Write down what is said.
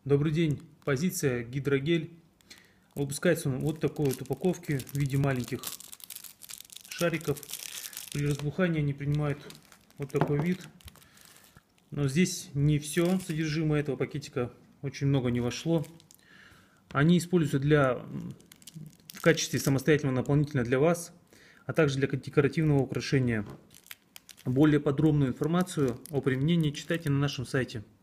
Добрый день. Позиция гидрогель. Выпускается он вот такой вот упаковки в виде маленьких шариков. При разбухании они принимают вот такой вид. Но здесь не все содержимое этого пакетика. Очень много не вошло. Они используются в качестве самостоятельного наполнителя для вас, а также для декоративного украшения. Более подробную информацию о применении читайте на нашем сайте.